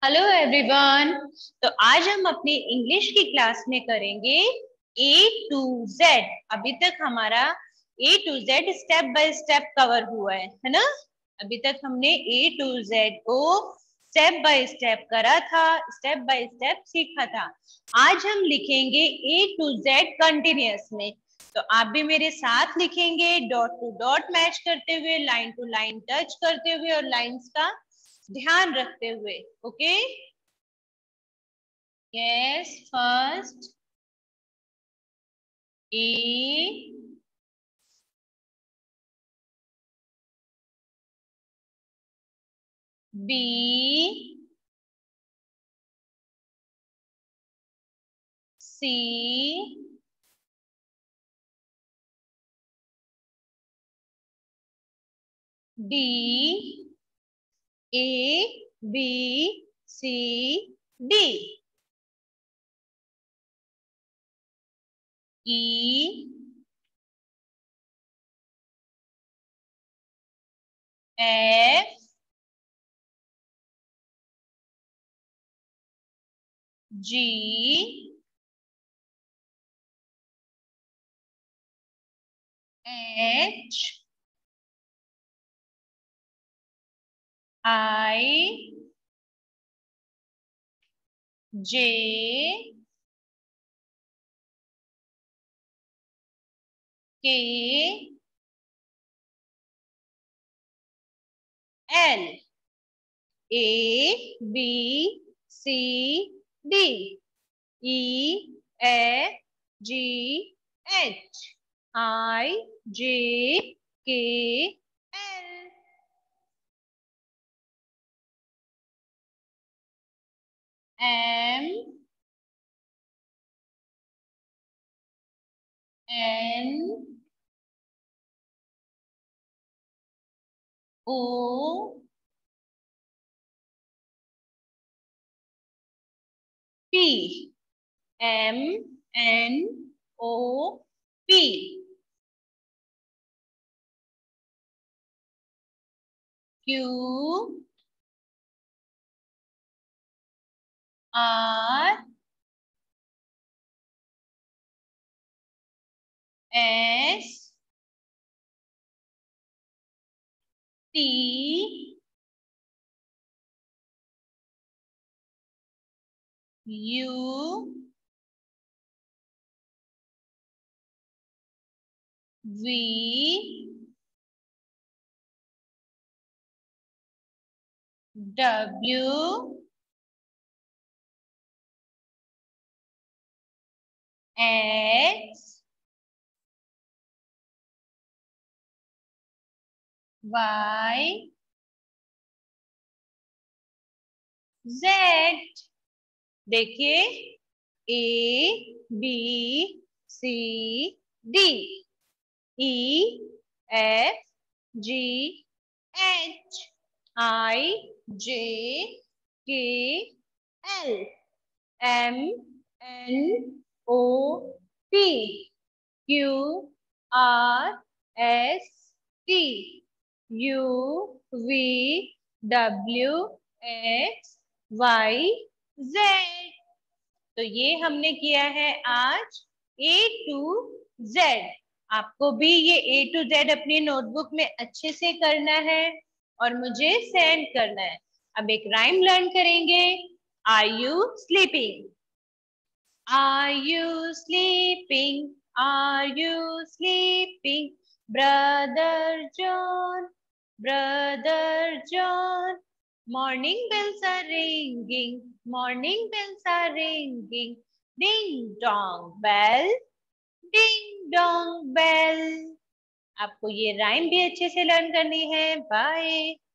Hello everyone. तो आज हम अपनी इंग्लिश की क्लास में करेंगे ए टू जेड। अभी तक हमारा A to Z step by step cover हुआ है ना। अभी तक हमने ए टू जेड को स्टेप बाय स्टेप करा था, स्टेप बाय स्टेप सीखा था। आज हम लिखेंगे ए टू जेड कंटिन्यूअस में। तो आप भी मेरे साथ लिखेंगे, डॉट टू डॉट मैच करते हुए, लाइन टू लाइन टच करते हुए और लाइंस का ध्यान रखते हुए। Okay, yes. First A, B, C, D, A, B, C, D, E, F, G, H, I, J, K, L. A, B, C, D, E, F, G, H, I, J, K, L, M, N, O, P. M, N, O, P. Q, R, S, T, U, V, W, X, Y, Z. देखिए, A, B, C, D, E, F, G, H, I, J, K, L, M, N, O, P, Q, R, S, T, U, V, W, X, Y, Z. तो ये हमने किया है आज ए to Z. आपको भी ये ए टू जेड अपनी नोटबुक में अच्छे से करना है और मुझे सेंड करना है। अब एक राइम लर्न करेंगे। Are you sleeping? Are you sleeping? Are you sleeping? Brother John, Brother John. Morning bells are ringing, morning bells are ringing. Ding dong bell, ding dong bell. आपको ये राइम भी अच्छे से लर्न करनी है। Bye.